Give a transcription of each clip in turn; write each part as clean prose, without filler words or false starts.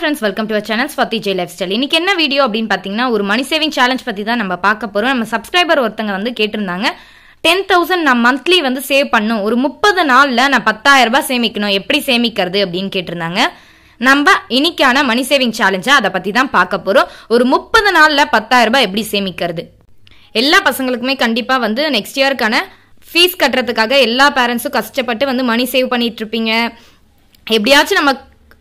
friends, welcome to our channel Swati J Lifestyle. இன்னைக்கு என்ன video அப்படினு பாத்தீங்கன்னா ஒரு மணி சேவிங் சேலஞ்ச் பத்தி தான் நம்ம பார்க்க போறோம். நம்ம சப்ஸ்கிரைபர் ஒருத்தங்க வந்து கேட்டிருந்தாங்க 10000 நான் மந்த்லி வந்து சேவ் பண்ணனும். ஒரு 30 நாள்ல நான் 10000 ரூபாய் சேமிக்கணும். எப்படி சேமிக்கிறது அப்படினு கேட்டிருந்தாங்க. நம்ம இன்னைக்கான மணி சேவிங் சேலஞ்ச அத பத்தி தான் பார்க்க போறோம். ஒரு 30 நாள்ல 10000 ரூபாய் எப்படி சேமிக்கிறது. எல்லா பசங்களுக்குமே கண்டிப்பா வந்து நெக்ஸ்ட் இயர்க்கான ஃபீஸ் கட்டறதுக்காக எல்லா பேரண்ட்ஸும் கஷ்டப்பட்டு வந்து மணி சேவ் பண்ணிட்டு இருப்பீங்க. எப்படியாச்சும் நம்ம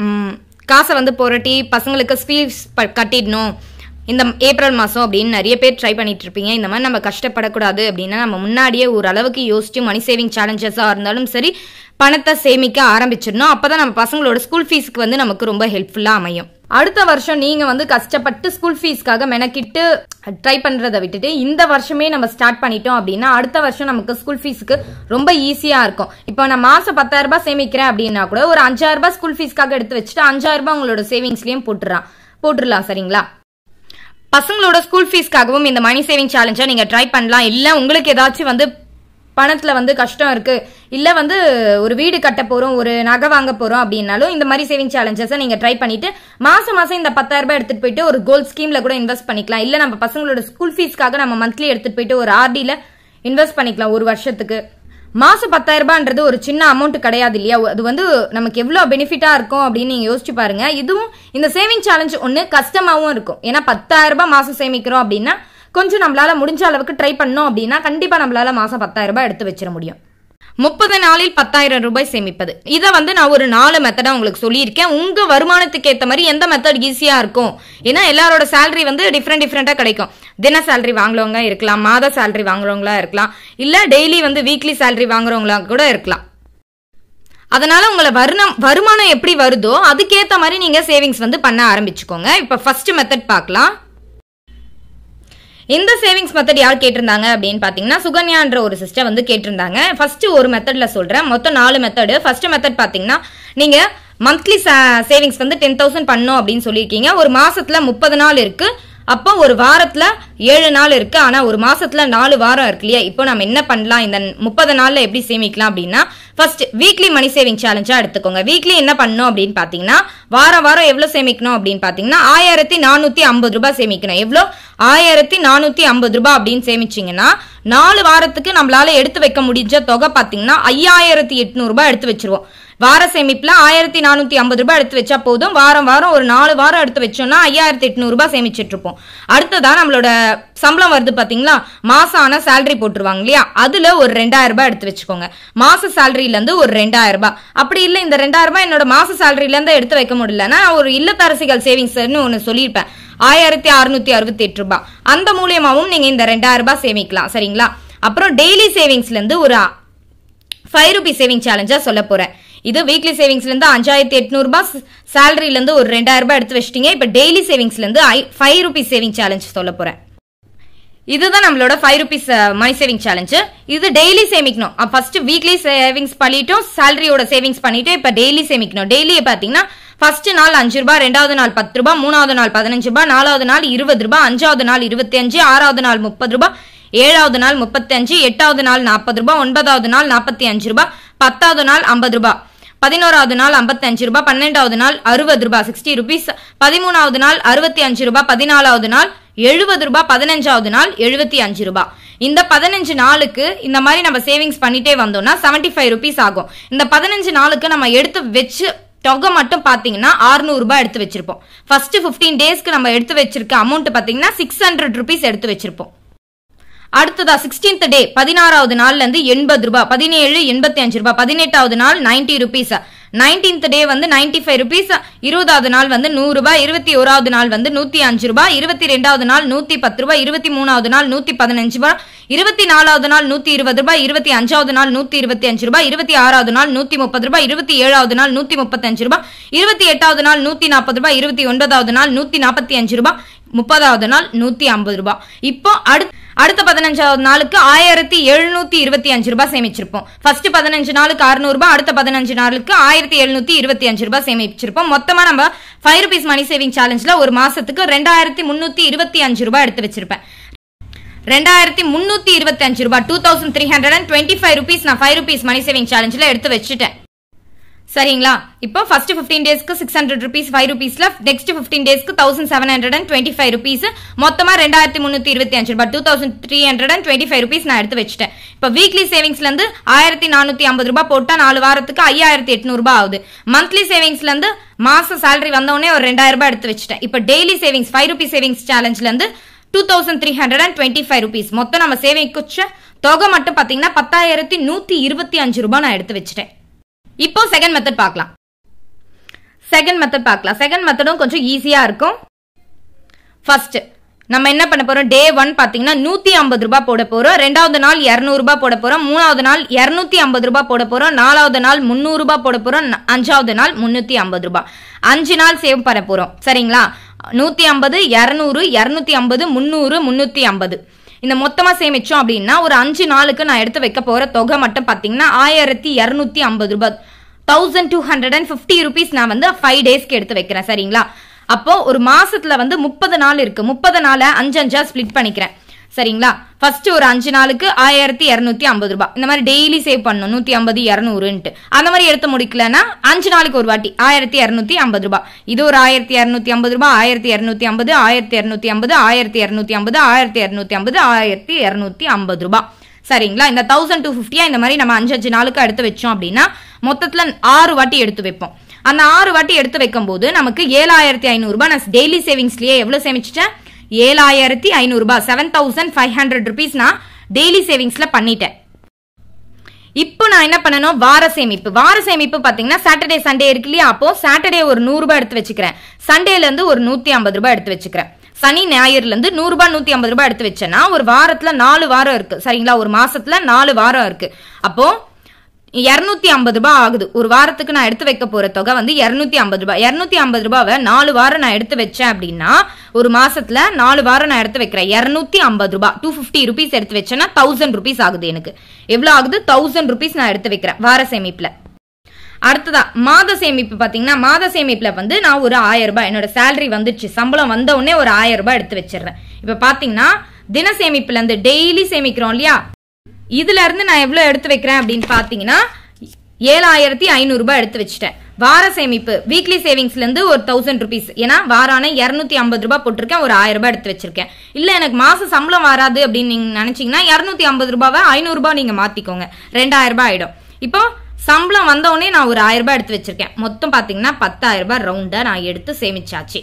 காசை வந்து போராட்டி பசங்களுக்கு ஃபீஸ் கட்டிடணும் இந்த ஏப்ரல் மாதம் அப்படின்னு நிறைய பேர் ட்ரை பண்ணிட்டு இருப்பீங்க. இந்த மாதிரி நம்ம கஷ்டப்படக்கூடாது அப்படின்னா நம்ம முன்னாடியே ஒரு அளவுக்கு யோசிச்சு மணி சேவிங் சேலஞ்சஸாக இருந்தாலும் சரி பணத்தை சேமிக்க ஆரம்பிச்சிடணும். அப்போதான் நம்ம பசங்களோட ஸ்கூல் ஃபீஸுக்கு வந்து நமக்கு ரொம்ப ஹெல்ப்ஃபுல்லாக அமையும். அடுத்த வருஷம் நீங்க வந்து கஷ்டப்பட்டு ஸ்கூல் ஃபீஸ்க்காக மெனக்கிட்டு ட்ரை பண்றதை விட்டுட்டு இந்த வருஷமே நம்ம ஸ்டார்ட் பண்ணிட்டோம் அப்படின்னா அடுத்த வருஷம் நமக்கு ஸ்கூல் ஃபீஸ்க்கு ரொம்ப ஈஸியா இருக்கும். இப்போ நான் மாசம் 10000 ரூபாய் சேமிக்கிறேன் அப்படின்னா கூட ஒரு 5000 ரூபாய் ஸ்கூல் ஃபீஸ்க்காக எடுத்து வச்சுட்டு 5000 ரூபாய் உங்களோட சேவிங்ஸ்லயும் போட்டுடலாம். சரிங்களா? பசங்களோட ஸ்கூல் ஃபீஸ்க்காகவும் இந்த மணி சேவிங் சேலஞ்சா நீங்க ட்ரை பண்ணலாம். இல்ல உங்களுக்கு ஏதாச்சும் வந்து பணத்துல வந்து கஷ்டம் இருக்கு, இல்ல வந்து ஒரு வீடு கட்ட போறோம், ஒரு நகை வாங்க போறோம் அப்படின்னாலும் இந்த மாதிரி சேவிங் சேலஞ்சஸை நீங்க ட்ரை பண்ணிட்டு மாசம் இந்த 10000 ரூபாய் எடுத்துட்டு போயிட்டு ஒரு கோல்ட் ஸ்கீம்ல கூட இன்வெஸ்ட் பண்ணிக்கலாம். இல்ல நம்ம பசங்களோட ஸ்கூல் ஃபீஸ்க்காக நம்ம மந்த்லி எடுத்துட்டு போயிட்டு ஒரு ஆர்டில இன்வெஸ்ட் பண்ணிக்கலாம். ஒரு வருஷத்துக்கு மாசம் 10000 ரூபாய்ன்றது ஒரு சின்ன அமௌண்ட் கிடையாது இல்லையா? அது வந்து நமக்கு எவ்வளவு பெனிஃபிட்டா இருக்கும் அப்படின்னு நீங்க யோசிச்சு பாருங்க. இதுவும் இந்த சேவிங் சேலஞ்ச் ஒண்ணு கஷ்டமாவும் இருக்கும். ஏன்னா 10000 ரூபாய் மாசம் சேமிக்கிறோம் அப்படின்னா கொஞ்சம் நம்மளால முடிஞ்ச அளவுக்கு ட்ரை பண்ணோம் அப்படின்னா கண்டிப்பா நம்மளால மாசம் 10000 ரூபாய் எடுத்து வச்சிட முடியும். 30 நாளில் 10000 ரூபாய் சேமிப்பது. இதை வந்து நான் ஒரு 4 மெத்தடா உங்களுக்கு சொல்லியிருக்கேன். உங்க வருமானத்துக்கு ஏற்ற மாதிரி எந்த மெத்தட் ஈஸியா இருக்கும். ஏன்னா எல்லாரோட சேலரி வந்து டிஃப்ரெண்டா கிடைக்கும். தின சேலரி வாங்குறவங்க இருக்கலாம், மாத சேலரி வாங்குறவங்களா இருக்கலாம், இல்ல டெய்லி வந்து வீக்லி சேலரி வாங்குறவங்களா கூட இருக்கலாம். அதனால உங்களை வருமானம் எப்படி வருதோ அதுக்கேற்ற மாதிரி நீங்க சேவிங்ஸ் வந்து பண்ண ஆரம்பிச்சுக்கோங்க. இப்ப ஃபர்ஸ்ட் மெத்தட் பார்க்கலாம். இந்த சேவிங்ஸ் மெத்தட் யார் கேட்டிருந்தாங்க அப்படின்னு பாத்தீங்கன்னா சுகன்யான்ற ஒரு சிஸ்டர் வந்து கேட்டிருந்தாங்க. ஃபர்ஸ்ட் ஒரு மெத்தட்ல சொல்றேன், மொத்தம் 4 மெத்தடு. ஃபர்ஸ்ட் மெத்தட் பாத்தீங்கன்னா நீங்க மந்த்லி சேவிங்ஸ் வந்து 10000 பண்ணும் அப்படின்னு சொல்லியிருக்கீங்க. ஒரு மாசத்துல 30 நாள் இருக்கு, அப்போ ஒரு வாரத்துல 7 நாள் இருக்கு, ஆனா ஒரு மாசத்துல 4 வாரம் இருக்கு இல்லையா? இப்போ நம்ம என்ன பண்ணலாம், இந்த 30 நாள்ல எப்படி சேமிக்கலாம் அப்படின்னா ஃபர்ஸ்ட் வீக்லி மணி சேவிங் சேலஞ்சா எடுத்துக்கோங்க. வீக்லி என்ன பண்ணணும் அப்படின்னு பாத்தீங்கன்னா வாரம் எவ்வளவு சேமிக்கணும் அப்படின்னு பாத்தீங்கன்னா 1450 ரூபாய் சேமிக்கணும். எவ்வளவு? 1450 ரூபாய் அப்படின்னு சேமிச்சீங்கன்னா 4 வாரத்துக்கு நம்மளால எடுத்து வைக்க முடிஞ்ச தொகை பாத்தீங்கன்னா 5800 ரூபாய் எடுத்து வச்சிருவோம். வார சேமிப்புல 1450 ரூபாய் எடுத்து வச்சா போதும். வாரம் ஒரு 4 வாரம் எடுத்து வச்சோம்னா 5800 ரூபாய் சேமிச்சிட்டு இருப்போம். அடுத்ததா நம்மளோட சம்பளம் வருது பாத்தீங்களா, மாசம் ஆனா சேலரி போட்டுருவாங்க இல்லையா? அதுல ஒரு 2000 ரூபாய் எடுத்து வச்சுக்கோங்க. மாச சேலரியில இருந்து ஒரு 2000 ரூபாய். அப்படி இல்ல இந்த 2000 ரூபாய் என்னோட மாச சேலரியில இருந்து எடுத்து வைக்க முடியலன்னா ஒரு இல்லத்தரசிகள் சேவிங்ஸ்னு ஒன்னு சொல்லியிருப்பேன், 1668 ரூபாய். அந்த மூலியமாவும் நீங்க இந்த 2000 ரூபாய் சேமிக்கலாம். சரிங்களா? அப்புறம் டெய்லி சேவிங்ஸ்ல இருந்து ஒரு 5 ரூபி சேவிங் சேலஞ்சா சொல்ல போறேன். இது வீக்லி சேவிங்ஸ்ல இருந்து 5800 ரூபாய், சேலரியில இருந்து ஒரு 2000 ரூபாய் எடுத்து வச்சிட்டீங்க. இப்ப டெய்லி சேவிங்ஸ்ல இருந்து 5 ரூபி சேவிங் சேலஞ்ச் சொல்ல போறேன். இதுதான் நம்மளோட 5 ரூபீஸ் மணி சேவிங் சேலஞ்ச். இது டெய்லி சேமிக்கணும். ஃபர்ஸ்ட் வீக்லி சேவிங்ஸ் பண்ணிட்டோம், சேலரியோட சேவிங்ஸ் பண்ணிட்டு இப்ப டெய்லி சேமிக்கணும். டெய்லி பாத்தீங்கன்னா ஃபர்ஸ்ட் நாள் 5 ரூபாய், 2வது நாள் 10 ரூபாய், 3வது நாள் 15 ரூபாய், 4வது நாள் 20 ரூபாய், 5வது நாள் 25, 6வது நாள் 30 ரூபாய், 7வது நாள் 35, 8வது நாள் 40 ரூபாய், 9வது நாள் 45 ரூபாய், 10வது நாள் 50 ரூபாய், 11வது நாள் 55 ரூபாய், 12வது நாள் 60 ரூபாய் 60 ரூபீஸ், 13வது நாள் 65 ரூபாய், 14வது நாள் 70 ரூபாய், 15வது நாள் 75 ரூபாய். இந்த 15 நாளுக்கு இந்த மாதிரி நம்ம சேவிங்ஸ் பண்ணிட்டே வந்தோம்னா 75 ரூபீஸ் ஆகும். இந்த 15 நாளுக்கு நம்ம எடுத்து வச்சு தொகை மட்டும் பாத்தீங்கன்னா 600 ரூபாய் எடுத்து வச்சிருப்போம். ஃபர்ஸ்ட் 15 டேஸ்க்கு நம்ம எடுத்து வச்சிருக்க அமௌண்ட் பாத்தீங்கன்னா 600 ரூபீஸ் எடுத்து வச்சிருப்போம். அடுத்ததா 16th டே 16வது நாள்ல இருந்து 80 ரூபாய், 17 85 ரூபாய், 18வது நாள் 90 ரூபீஸ், 19th டே வந்து 95 ரூபீஸ், 20வது நாள் வந்து 100 ரூபாய், 21வது நாள் வந்து 105 ரூபாய், 22வது நாள் 110 ரூபாய், 23வது நாள் 115 ரூபாய், 24வது நாள் 120 ரூபாய், 25வது நாள் 125 ரூபாய், 26வது நாள் 130 ரூபாய், 27வது நாள் 135 ரூபாய், 28வது நாள் 140 ரூபாய், 29வது நாள் 145 ரூபாய், 30வது நாள் 150 ரூபாய். இப்போ அடுத்த 15வது நாளுக்கு 1725 ரூபாய் சேமிச்சிருப்போம். ஃபர்ஸ்ட் 15 நாளுக்கு 600 ரூபாய், அடுத்த 15 நாளுக்கு 1725 ரூபாய் சேமிச்சிருப்போம். மொத்தமா நம்ம 5 ரூபீஸ் மணி சேவிங் சேலஞ்ச்ல ஒரு மாசத்துக்கு 2325 ரூபாய் எடுத்து வச்சிருப்பேன். 2325 ரூபாய் 2325 ரூபீஸ் நான் 5 ரூபீஸ் மணி சேவிங் சேலஞ்ச்ல எடுத்து வச்சுட்டேன். சரிங்களா? இப்போ ஃபர்ஸ்ட் 15 டேஸ்க்கு 600 rupees 5 rupeesல நெக்ஸ்ட் 15 டேஸ்க்கு 1725 rupees மொத்தமா 2325 ரூபாய் 2325 rupees நான் எடுத்து வச்சிட்டேன். இப்போ வீக்லி சேவிங்ஸ்ல இருந்து 1450 ரூபாய் போட்டா 4 வாரத்துக்கு 5800 ரூபாய் ஆகுது. மந்த்லி சேவிங்ஸ்ல இருந்து மாச salary வந்த உடனே ஒரு 2000 ரூபாய் எடுத்து வச்சிட்டேன். இப்போ டெய்லி சேவிங்ஸ் 5 rupees சேவிங்ஸ் சேலஞ்ச்ல இருந்து 2325 rupees மொத்தம் நம்ம சேவிங் தொகை மட்டும் பாத்தீங்கன்னா 10125 ரூபாய் நான் எடுத்து வச்சிட்டேன். இப்போ செகண்ட் மெத்தட் பார்க்கலாம். செகண்ட் மெத்தடும் கொஞ்சம் ஈஸியா இருக்கும். ஃபர்ஸ்ட் நம்ம என்ன பண்ண போறோம், டே 1 பாத்தீங்கன்னா 150 ரூபாய் போட போறோம், ரெண்டாவது நாள் 200 ரூபாய் போட போறோம், மூணாவது நாள் 250 ரூபாய் போட போறோம், நாலாவது நாள் 300 ரூபாய் போட போறோம், அஞ்சாவது நாள் 350 ரூபாய். 5 நாள் சேவ் பண்ண போறோம். சரிங்களா? 150 200 250 300 350 இந்த மொத்தமா சேமிச்சோம் அப்படின்னா ஒரு 5 நாளுக்கு நான் எடுத்து வைக்க போற தொகை மட்டும் பாத்தீங்கன்னா 1250 ரூபாய் 1250 rupees நான் வந்து 5 டேஸ்க்கு எடுத்து வைக்கிறேன். சரிங்களா? அப்போ ஒரு மாசத்துல வந்து 30 நாள் இருக்கு. 30 நாளை 5 ஸ்பிளிட் பண்ணிக்கிறேன். சரிங்களா? ஃபர்ஸ்ட் ஒரு 5 நாளுக்கு 1250 ரூபாய் இந்த மாதிரி டெய்லி சேவ் பண்ணணும். 150 200 அந்த மாதிரி எடுத்து முடிக்கலன்னா 5 நாளுக்கு ஒரு வாட்டி 1250 ரூபாய். இது ஒரு 1250 ரூபாய் 1250 1250 1250 1250 1250 ரூபாய். சரிங்களா? இந்த 1250 இந்த மாதிரி நம்ம 5 நாளுக்கு எடுத்து வச்சோம் அப்படின்னா மொத்தத்துல 6 வாட்டி எடுத்து வைப்போம். அந்த 6 வாட்டி எடுத்து வைக்கும் போது நமக்கு 7500 ரூபாய் நான் டெய்லி சேவிங்ஸ்லயே எவ்வளவு சேமிச்சிட்டேன், 7500 ரூபாய் 7500 rupees நான் டெய்லி சேவிங்ஸ்ல பண்ணிட்டேன். இப்போ நான் என்ன பண்ணணும், வார சேமிப்பு பாத்தீங்கன்னா சாட்டர்டே சண்டே இருக்கு இல்லையா, அப்போ சாட்டர்டே ஒரு 100 ரூபாய் எடுத்து வச்சுக்கிறேன், சண்டேல இருந்து ஒரு 150 ரூபாய் எடுத்து வச்சுக்கிறேன், சனி ஞாயிறுல இருந்து 100 ரூபாய் 150 ரூபாய் எடுத்து வச்சேன்னா ஒரு வாரத்துல 4 வாரம் இருக்கு. சரிங்களா? ஒரு மாசத்துல 4 வாரம் இருக்கு. அப்போ 250 ரூபாய் ஆகுது. ஒரு வாரத்துக்கு நான் எடுத்து வைக்க போற தொகை வந்து 250 ரூபாய். 250 ரூபாவை 4 வாரம் நான் எடுத்து வச்சேன் அப்படின்னா ஒரு மாசத்துல 4 வாரம் நான் எடுத்து வைக்கிறேன். 250 ரூபாய் 250 rupees எடுத்து வச்சேன்னா 1000 rupees ஆகுது. எனக்கு எவ்வளவு ஆகுது, 1000 rupees நான் எடுத்து வைக்கிறேன் வார சேமிப்புல. அடுத்ததா மாத சேமிப்பு பாத்தீங்கன்னா மாத சேமிப்புல வந்து நான் ஒரு 1000 ரூபாய் என்னோட சேலரி வந்துச்சு, சம்பளம் வந்த உடனே ஒரு 1000 ரூபாய் எடுத்து வச்சிடுறேன். இப்ப பாத்தீங்கன்னா தின சேமிப்புல இருந்து டெய்லி சேமிக்கிறோம் இல்லையா, இதுல இருந்து நான் எவ்வளவு எடுத்து வைக்கிறேன் அப்படின்னு பாத்தீங்கன்னா 7500 ரூபாய் எடுத்து வச்சுட்டேன். வார சேமிப்பு வீக்லி சேவிங்ஸ்ல இருந்து ஒரு 1000 rupees, ஏன்னா வாரான 250 ரூபாய் போட்டிருக்கேன், ஒரு 1000 ரூபாய் எடுத்து வச்சிருக்கேன். இல்ல எனக்கு மாசம் சம்பளம் வராது அப்படின்னு நீங்க நினைச்சீங்கன்னா 250 ரூபாவை 500 ரூபாய் நீங்க மாத்திக்கோங்க, 2000 ரூபாய் ஆயிடும். இப்போ சம்பளம் வந்த உடனே நான் ஒரு 1000 ரூபாய் எடுத்து வச்சிருக்கேன். மொத்தம் பாத்தீங்கன்னா 10000 ரூபாய் ரவுண்டா நான் எடுத்து சேமிச்சாச்சு.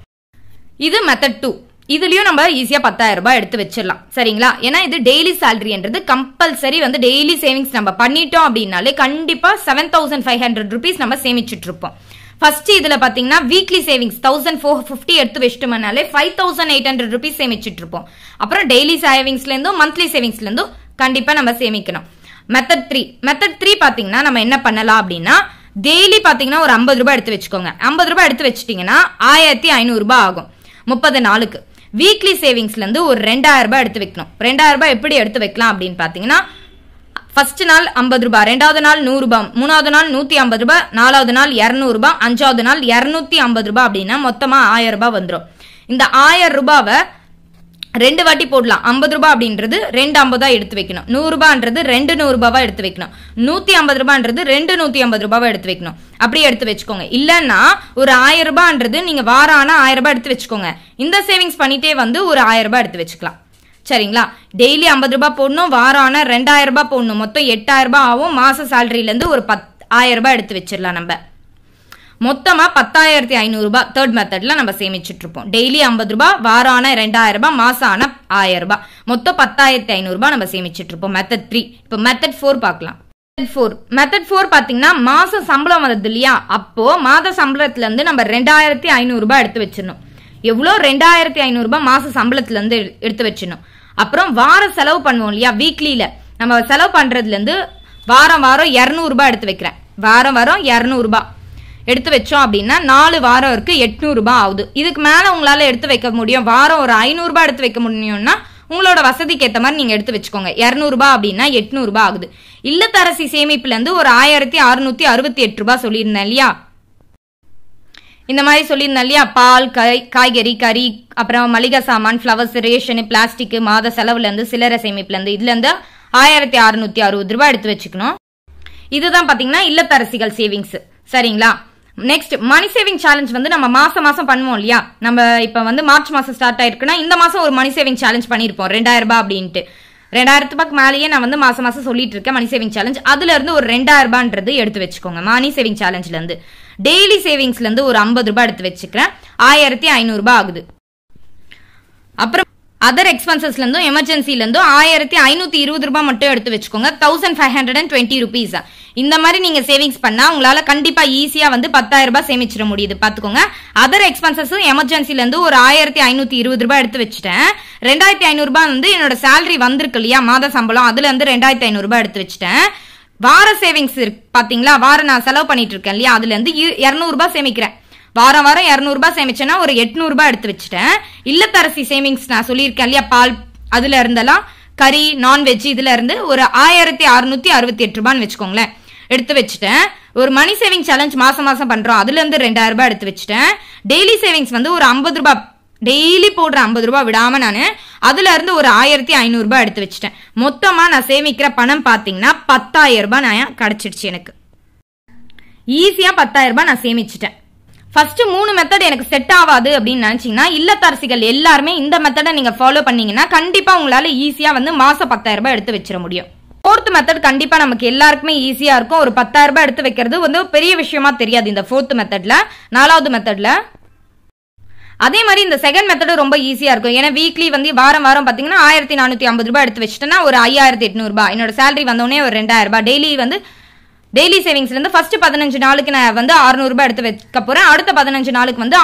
இது மெத்தட் 2. இதுலயும் நம்ம ஈஸியா 10000 ரூபாய் எடுத்து வச்சிடலாம். சரிங்களா? ஏன்னா இது டெய்லி சேலரின்றது கம்பல்சரி வந்து டெய்லி சேவிங்ஸ் நம்ம பண்ணிட்டோம் அப்படின்னாலே கண்டிப்பா 7500 rupees நம்ம சேமிச்சுட்டு இருப்போம். ஃபர்ஸ்ட் இதுல பாத்தீங்கன்னா வீக்லி சேவிங்ஸ் 1450 எடுத்து வச்சிட்டோம்னாலே 5800 rupees சேமிச்சுட்டு இருப்போம். அப்புறம் டெய்லி சேவிங்ஸ்ல இருந்தும் மந்த்லி சேவிங்ஸ்ல இருந்தும் கண்டிப்பா நம்ம சேமிக்கணும். மெத்தட் 3 பாத்தீங்கன்னா நம்ம என்ன பண்ணலாம் அப்படின்னா டெய்லி பாத்தீங்கன்னா ஒரு 50 ரூபாய் எடுத்து வச்சுக்கோங்க. 50 ரூபாய் எடுத்து வச்சிட்டீங்கன்னா 1500 ரூபாய் ஆகும் 30 நாளுக்கு. வீக்லி சேவிங்ஸ்ல இருந்து ஒரு 2000 ரூபாய் எடுத்து வைக்கணும். 2000 ரூபாய் எப்படி எடுத்து வைக்கலாம் அப்படின்னு பாத்தீங்கன்னா ஃபர்ஸ்ட் நாள் 50 ரூபாய், ரெண்டாவது நாள் 100 ரூபாய், மூணாவது நாள் 150 ரூபாய், நாலாவது நாள் 200 ரூபாய், அஞ்சாவது நாள் 250 ரூபாய் அப்படின்னா மொத்தமா 1000 ரூபாய் வந்துடும். இந்த 1000 ரூபாவை 2 வாட்டி போடலாம். 50 ரூபாய் அப்படின்றது 250 எடுத்து வைக்கணும், 100 ரூபாய்ன்றது 200 ரூபாய் எடுத்து வைக்கணும், 150 ரூபாய்ன்றது 150 ரூபாய் எடுத்து வைக்கணும். அப்படியே எடுத்து வச்சுக்கோங்க. இல்லன்னா ஒரு 1000 ரூபாய்ன்றது நீங்க வாரம் ஆனா 1000 ரூபாய் எடுத்து வச்சுக்கோங்க. இந்த சேவிங்ஸ் பண்ணிட்டே வந்து ஒரு 1000 ரூபாய் எடுத்து வச்சுக்கலாம். சரிங்களா? டெய்லி 50 ரூபாய் போடணும், வாரம் ஆனா 2000 ரூபாய் போடணும், மொத்தம் 8000 ரூபாய் ஆகும். மாச சேலரியில இருந்து ஒரு 1000 ரூபாய் எடுத்து வச்சிடலாம். நம்ம மொத்தமா 10500 ரூபாய் தேர்ட் மெத்தட்ல நம்ம சேமிச்சுட்டு இருப்போம். டெய்லி 50 ரூபாய், வாரம் ஆனா 2000 ரூபாய், மாசம் ஆனா 1000 ரூபாய், மொத்தம் 10500 ரூபாய் நம்ம சேமிச்சுட்டு இருப்போம். மெத்தட் 3. இப்போ மெத்தட் 4 பார்க்கலாம். மெத்தட் 4 பாத்தீங்கன்னா மாச சம்பளம் வருது இல்லையா, அப்போ மாத சம்பளத்துல இருந்து நம்ம 2500 ரூபாய் எடுத்து வச்சிடணும். எவ்வளோ 2500 ரூபாய் மாச சம்பளத்துல இருந்து எடுத்து வச்சிடணும். அப்புறம் வார செலவு பண்ணுவோம் இல்லையா, வீக்லியில நம்ம செலவு பண்றதுல இருந்து வாரம் 200 ரூபாய் எடுத்து வைக்கிறேன். வாரம் 200 ரூபாய் எடுத்து வச்சோம் அப்படின்னா 4 வாரம் இருக்கு 800 ரூபாய் ஆகுது. இதுக்கு மேல உங்களால எடுத்து வைக்க முடியும், வாரம் ஒரு 500 ரூபாய் எடுத்து வைக்க முடியும்னா உங்களோட வசதிக்கு ஏற்ற மாதிரி நீங்க எடுத்து வச்சுக்கோங்க. 200 ரூபாய் அப்படின்னா 800 ரூபாய் ஆகுது. இல்லத்தரசி சேமிப்புல இருந்து ஒரு 1668 ரூபாய் சொல்லியிருந்தேன் இல்லையா, இந்த மாதிரி சொல்லியிருந்தேன் இல்லையா, பால், காய்கறி, கறி, அப்புறம் மளிகை சாமான், பிளவர்ஸ், ரேஷன், பிளாஸ்டிக், மாத செலவுல இருந்து சில்லறை சேமிப்புல இருந்து இதுல இருந்து 1660 ரூபாய் எடுத்து வச்சுக்கணும். இதுதான் பாத்தீங்கன்னா இல்லத்தரசிகள் சேவிங்ஸ். சரிங்களா? நெக்ஸ்ட் மணி சேவிங் சேலஞ்ச் வந்து நம்ம மாசம் மாசம் பண்ணுவோம் இல்லையா? நம்ம இப்ப வந்து மார்ச் மாசம் ஸ்டார்ட் ஆயிருக்குன்னா இந்த மாசம் ஒரு மணி சேவிங் சேலஞ்ச் பண்ணிருப்போம் 2000 ரூபாய் அப்படின்ட்டு. 2000 ரூபாய்க்கு மேலேயே நான் வந்து மாசம் மாசம் சொல்லிட்டு இருக்கேன் மணி சேவிங் சேலஞ்ச். அதுல இருந்து ஒரு 2000 ரூபான்றது எடுத்து வச்சுக்கோங்க. மணி சேவிங் சேலஞ்ச்ல இருந்து டெய்லி சேவிங்ஸ்ல இருந்து ஒரு 50 ரூபாய் எடுத்து வச்சுக்கிறேன். 1500 ரூபாய் ஆகுது. அப்புறம் அதர் எக்ஸ்பென்சஸ்ல இருந்தும் எமர்ஜென்சில இருந்தும் 1520 ரூபாய் மட்டும் எடுத்து வச்சுக்கோங்க. 1520 rupees. இந்த மாதிரி நீங்க சேவிங்ஸ் பண்ணா உங்களால கண்டிப்பா ஈஸியா வந்து 10,000 ரூபாய் சேமிச்சிட முடியுது. பாத்துக்கோங்க. அதர் எக்ஸ்பென்சஸும் எமர்ஜென்சில இருந்து ஒரு 1520 ரூபாய் எடுத்து வச்சுட்டேன். 2500 ரூபாய் வந்து என்னோட சேலரி வந்திருக்கு இல்லையா மாத சம்பளம், அதுல இருந்து 2500 ரூபாய் எடுத்து வச்சுட்டேன். வார சேவிங்ஸ் பாத்தீங்களா, வாரம் நான் செலவு பண்ணிட்டு இருக்கேன் இல்லையா, அதுல இருந்து 200 ரூபாய் சேமிக்கிறேன். வாரம் 200 ரூபாய் சேமிச்சேன்னா ஒரு 800 ரூபாய் எடுத்து வச்சுட்டேன். இல்லத்தரசி சேவிங்ஸ் நான் சொல்லியிருக்கேன் இல்லையா, பால், அதுல இருந்தெல்லாம் கறி, நான்வெஜ், இதுல இருந்து ஒரு 1668 ரூபான்னு வச்சுக்கோங்களேன் எடுத்து வச்சுட்டேன். ஒரு மணி சேவிங் சேலஞ்ச் மாசம் மாசம் பண்றோம், அதுல இருந்து 2000 ரூபாய் எடுத்து வச்சுட்டேன். டெய்லி சேவிங்ஸ் வந்து ஒரு 50 ரூபாய் டெய்லி போடுற 50 ரூபாய் விடாம நான் அதுல இருந்து ஒரு 1500 ரூபாய் எடுத்து வச்சுட்டேன். மொத்தமா நான் சேமிக்கிற பணம் பாத்தீங்கன்னா 10,000 ரூபாய் நான் கிடைச்சிடுச்சு. எனக்கு ஈஸியா 10,000 ரூபாய் நான் சேமிச்சிட்டேன். ஃபர்ஸ்ட் 3 மெத்தட் எனக்கு செட் ஆகாது அப்படின்னு நினைச்சீங்கன்னா இல்லத்தரசிகள் எல்லாருமே இந்த மெத்தடை நீங்க ஃபாலோ பண்ணீங்கன்னா கண்டிப்பா உங்களால ஈஸியா வந்து மாசம் 10,000 ரூபாய் எடுத்து வச்சிட முடியும். 4th மெத்தட் கண்டிப்பா நமக்கு எல்லாருக்குமே ஈஸியா இருக்கும். ஒரு 10,000 ரூபாய் எடுத்து வைக்கிறது வந்து பெரிய விஷயமா தெரியாது இந்த 4th மெத்தட்ல. 4வது மெத்தட்ல அதே மாதிரி இந்த செகண்ட் மெத்தட் ரொம்ப ஈஸியா இருக்கும். ஏன்னா வீக்லி வந்து வாரம் பாத்தீங்கன்னா 1450 ரூபாய் எடுத்து வச்சுட்டேன்னா ஒரு 5800 ரூபாய் என்னோட சேலரி வந்தோடனே ஒரு 2000 ரூபாய் டெய்லி வந்து டெய்லி சேவிங்ஸ்ல இருந்து ஃபர்ஸ்ட் 15 நாளுக்கு நான் வந்து 600 ரூபாய் எடுத்து வைக்க போறேன். அடுத்த 15 நாளுக்கு வந்து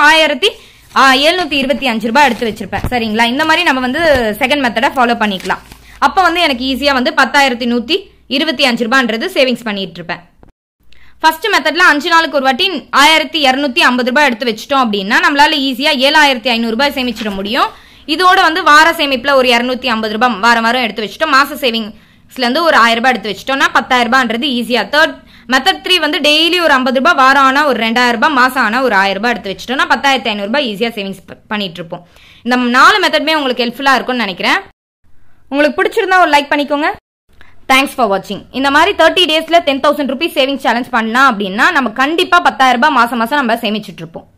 1725 ரூபாய் எடுத்து வச்சிருப்பேன். சரிங்களா? இந்த மாதிரி நம்ம வந்து செகண்ட் மெத்தடை ஃபாலோ பண்ணிக்கலாம். அப்ப வந்து எனக்கு ஈஸியா வந்து 10,125 ரூபான்றது சேவிங்ஸ் பண்ணிட்டு இருப்பேன். ஃபர்ஸ்ட் மெத்தட்ல 5 நாளுக்கு ஒரு வாட்டி 1250 ரூபாய் எடுத்து வச்சிட்டோம் அப்படின்னா நம்மளால ஈஸியா 7500 ரூபாய் சேமிச்சிட முடியும். இதோட வந்து வார சேமிப்புல ஒரு 250 ரூபாய் வாரம் எடுத்து வச்சிட்டோம். மாச சேவிங்ஸ்ல இருந்து ஒரு 1000 ரூபாய் எடுத்து வச்சிட்டோம்னா 10,000 ரூபான்றது ஈஸியா. மெத்தட் 3 வந்து டெய்லி ஒரு 50 ரூபாய், வாரம் ஆனா ஒரு 2000 ரூபாய், மாசம் ஆனா ஒரு 1000 ரூபாய் எடுத்து வச்சிட்டோம்னா 10,500 ரூபாய் ஈஸியா சேவிங்ஸ் பண்ணிட்டு இருப்போம். இந்த 4 மெத்தட்மே உங்களுக்கு ஹெல்ப்ஃபுல்லா இருக்கும்னு நினைக்கிறேன். உங்களுக்கு பிடிச்சிருந்தா ஒரு லைக் பண்ணிக்கோங்க. தேங்க்ஸ் ஃபார் வாட்சிங். இந்த மாதிரி 30 டேஸ்ல 10,000 rupees சேவிங் சேலஞ்ச் பண்ணலாம் அப்படின்னா நம்ம கண்டிப்பா 10,000 ரூபாய் மாசம் மாசம் நம்ம சேமிச்சிட்டு இருப்போம்.